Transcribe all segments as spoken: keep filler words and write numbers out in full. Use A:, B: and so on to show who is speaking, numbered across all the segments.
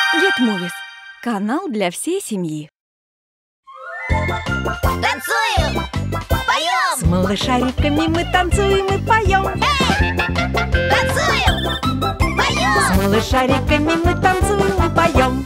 A: Get Movies – канал для всей семьи.
B: Танцуем! Поем!
A: С малышариками мы танцуем и поем.
B: Эй! Танцуем! Поем!
A: С малышариками мы танцуем и поем.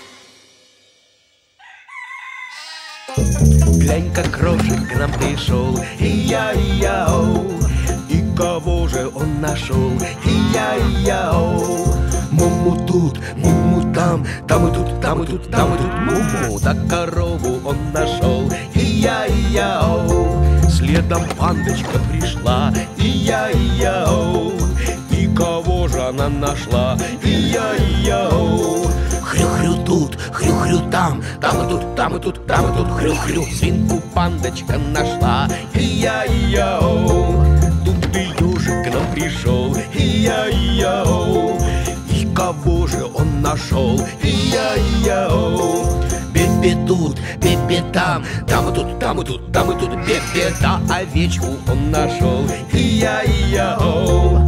C: Глянь, как крошек к нам пришел, и-я-и-я-оу. И кого же он нашел, и-я-и-я-оу. Муму тут, муму там, там и тут, там и тут, там и тут муму. Да корову он нашел, и-я-и-я-оу. Следом пандочка пришла, и-я-и-я-оу. И кого же она нашла, и-я-и-я-оу. Хрю-хрю тут, хрю-хрю там, там и тут, там и тут, там и тут хрю-хрю. Свинку пандочка нашла, и-я-и-я-оу. Тут и ежик к нам пришел, и-я-и-я-оу. И кого же он нашел, и-я-и-я-оу. Бе-бе тут, бе-бе там, там и тут, там и тут, там и тут бе-бе. Да овечку он нашел, и-я-и-я-оу.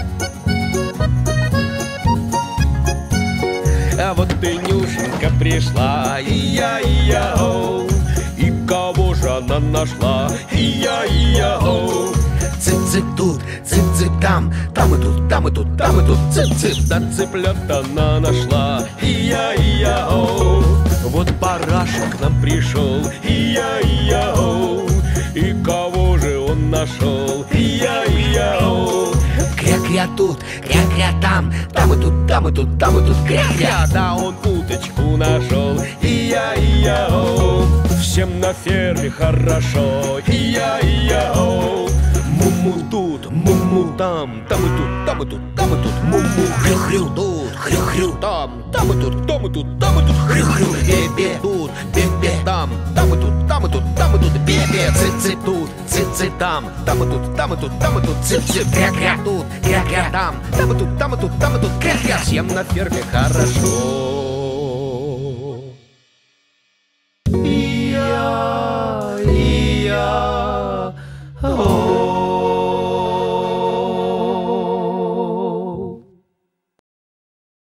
C: А вот и Нюшенька пришла, и-я-и-я-оу. И кого же она нашла, и-я-и-я-оу. Цып-цып тут, цып-цып там, там и тут, там и тут, там и тут цып-цып. Да цыплят она нашла, и-я-и-я-оу. Вот барашек к нам пришел, и-я-и-я-оу. И кого же он нашел, и-я-и-я-оу. Кря-кря тут, кря-кря там, там и тут, там и тут, там и тут кря-кря. Да он уточку нашел, и-я-и-я-оу. Всем на ферме хорошо, и-я-и-я-оу. Муму тут, муму там, там и тут, там и тут, там и тут муму. Хрю-хрю тут, хрю-хрю там, там и тут, там и тут, там и тут хрю-хрю. Бе-бе тут, бе-бе там, там и тут, там и тут, там и тут бе-бе. Цып-цып тут, цып-цып там, там и тут, там и тут, там и тут цып-цып. Кря-кря тут, кря-кря там, там и тут, там и тут, там и тут кря-кря. Всем на ферме хорошо.